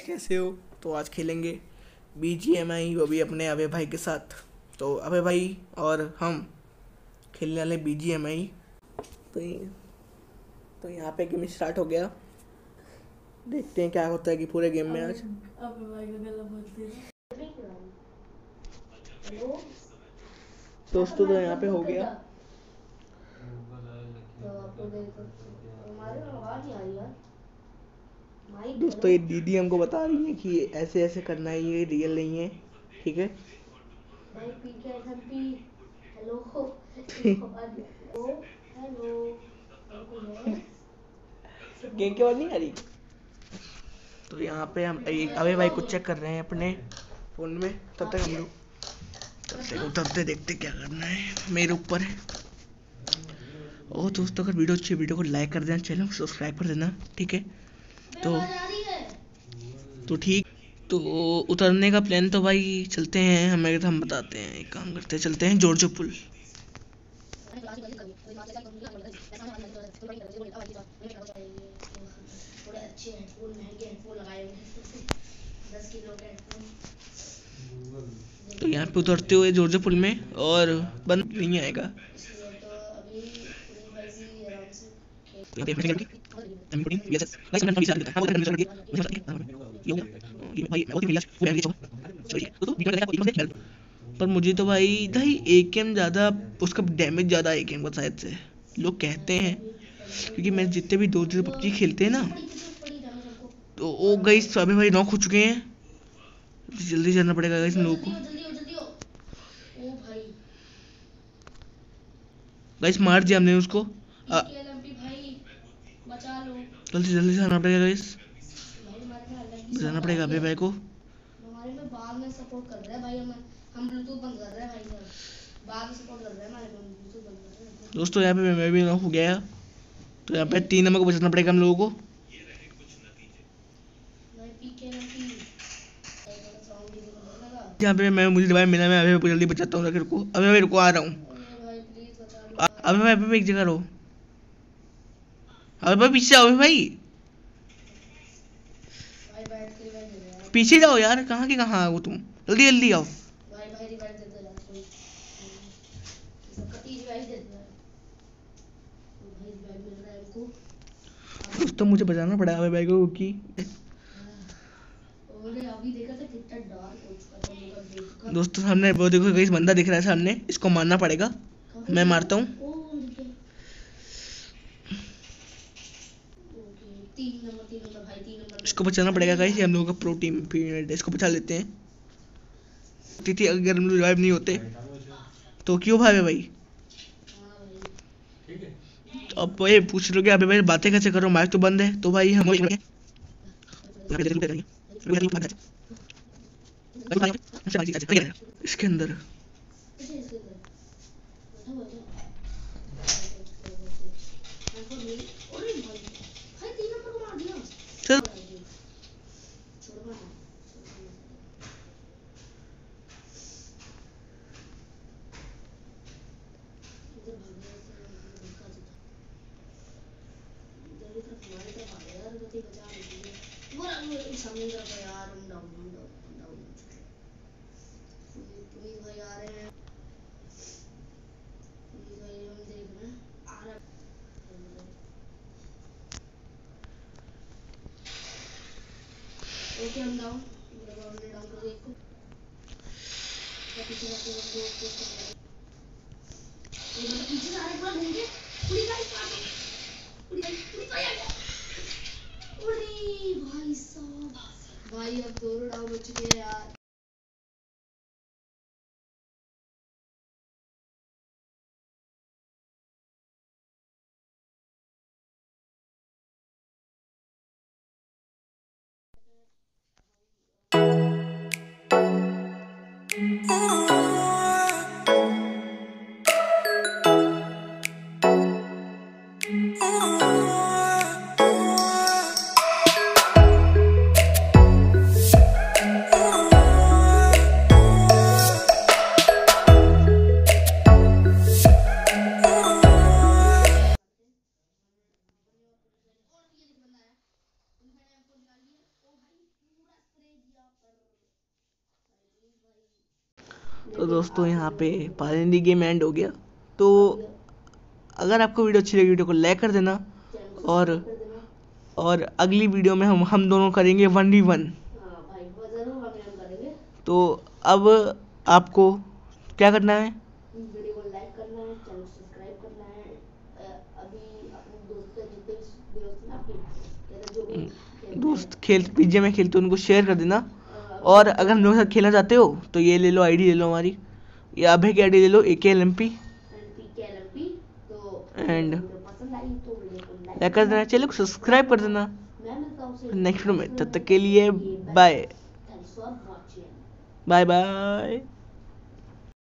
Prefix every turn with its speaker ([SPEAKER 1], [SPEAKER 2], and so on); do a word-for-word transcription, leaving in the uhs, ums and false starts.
[SPEAKER 1] कैसे हो। तो आज खेलेंगे बी जी एम आई, वो भी अपने अभय भाई के साथ। तो अभय भाई और हम खेलने वाले बी जी एम आई। तो ये तो यहाँ पे गेम स्टार्ट हो गया। देखते हैं क्या होता है कि पूरे गेम में आज।
[SPEAKER 2] अबे भाई का गला बहुत तेज है।
[SPEAKER 1] दोस्तों तो यहाँ पे हो गया। दोस्तों ये दीदी हमको बता रही है कि ऐसे ऐसे करना है, ये रियल नहीं है, ठीक है।
[SPEAKER 2] भाई P K M P hello hello
[SPEAKER 1] game की आवाज नहीं आ रही। तो यहाँ पे हम अभय भाई कुछ चेक कर रहे हैं अपने फोन में। तब तक हम लोग तब तक देखते क्या करना है, मेरे ऊपर है। और दोस्तों अगर वीडियो अच्छी वीडियो को लाइक कर देना, चैनल को सब्सक्राइब कर देना, ठीक है। तो तो ठीक तो उतरने का प्लान तो भाई चलते हैं, हमें तो हम बताते हैं, एक काम करते हैं, चलते हैं जॉर्जो पुल।
[SPEAKER 2] थोड़े अच्छे हेडफोन महंगे हेडफोन लगाए हुए दस किलो के हेडफोन।
[SPEAKER 1] तो यहाँ पे उतरते हुए जॉर्जो पुल में और बंद नहीं आएगा।
[SPEAKER 2] तो अभी भाई भी आराम से
[SPEAKER 1] पर मुझे तो भाई भाई ए के एम ज़्यादा, उसका डैमेज ज़्यादा ए के एम का शायद से लोग कहते हैं, क्योंकि मैं जितने भी दोस्त जो पबजी खेलते हैं ना, तो वो गई सभी भाई नॉक हो चुके हैं। जल्दी जाना पड़ेगा गाइस इन लोगों को। गाइस मार दिया हमने उसको। जल्दी जल्दी जाना पड़ेगा गाइस, बचाना पड़ेगा अबे भाई को।
[SPEAKER 2] हमारे में बाद में सपोर्ट कर रहा है भाई, हम हम ब्लूटूथ बंद कर रहे हैं भाई साहब, बाद में सपोर्ट कर रहे हैं, हमारे में ब्लूटूथ बंद कर रहे हैं।
[SPEAKER 1] दोस्तों यहाँ पे मैं भी नॉक हो गया। तो यहाँ पे तीन नंबर को बचाना पड़ेगा हम लोगों को। यहाँ पे मैं मुझे भाई मिला, मैं अभी जल्दी बचाता हूँ रखिर को। अभी मैं रुको आ रहा हूँ। अभी भाई अभी एक जगह रहो। अबे भाई पीछे आओ भाई, पीछे जाओ यार, कहाँ के कहाँ आओ तुम, जल्दी जल्दी आओ। दोस्तों मुझे बचाना पड़ा अबे भाई को कि दोस्तों सामने वो देखो कहीं बंदा दिख रहा है सामने, इसको मारना पड़ेगा। मैं मारता हूँ। इसको बचाना पड़ेगा गाइस, ये हम लोगों का प्रो टीम पीरियड, इसको बचा लेते हैं। तिथि अगर हम लोग रिवाइव नहीं होते तो क्यों भागे भाई। तो अब ये पूछ रहे हो कि अबे भाई बातें कैसे करो, माइक तो बंद है। तो भाई हम इसके अंदर चल
[SPEAKER 2] समुद्र पे यार हम डाउन डाउन डाउन पुनीत भाई आ रहे हैं, पुनीत भाई हम देख रहे हैं आ रहा ओके हम डाउन हमने डाउन कर दिया इसको। पीछे जाके दो ये मतलब पीछे से आ रहे पूरा घूम के पुनीत भाई पुनीत भाई पुनीत भाई आ गया। अरे भाई साहब भाई अब दोनों डाउन हो चुके हैं यार।
[SPEAKER 1] तो दोस्तों यहाँ पे पालंदी गेम एंड हो गया। तो अगर आपको वीडियो अच्छी लगी वीडियो को लाइक कर देना, और और अगली वीडियो में हम हम दोनों करेंगे वन वी वन। तो अब आपको क्या करना है,
[SPEAKER 2] वीडियो को लाइक करना है, चैनल सब्सक्राइब करना है। अ, अभी अपने दोस्तों जितने भी दोस्त हैं आपके या तो जो भी खेलते हैं,
[SPEAKER 1] दोस्त खेल पीजे में खेलते उनको शेयर कर देना। और अगर हम लोगों के साथ खेलना चाहते हो तो ये ले लो, आईडी ले लो हमारी, ये अभय की आईडी ले लो, A K L M P.
[SPEAKER 2] तो
[SPEAKER 1] एंड
[SPEAKER 2] वीडियो पसंद आई तो वीडियो को लाइक
[SPEAKER 1] लाइक कर देना, चैनल को सब्सक्राइब कर देना।
[SPEAKER 2] मैं मिलता हूँ आपसे
[SPEAKER 1] नेक्स्ट वीडियो में, तब तक के लिए bye
[SPEAKER 2] thanks for watching.
[SPEAKER 1] Bye bye.